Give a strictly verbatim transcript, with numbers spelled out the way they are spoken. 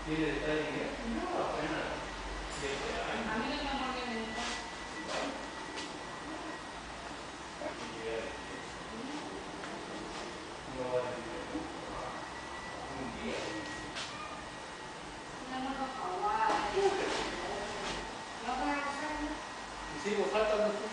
Tiene detalle que no, apenas siete años. A mí no me amor que me gusta. Igual. Aquí llega de que no va a tener un día. No, no, no, no, no. No, no, no. Y sigo faltando.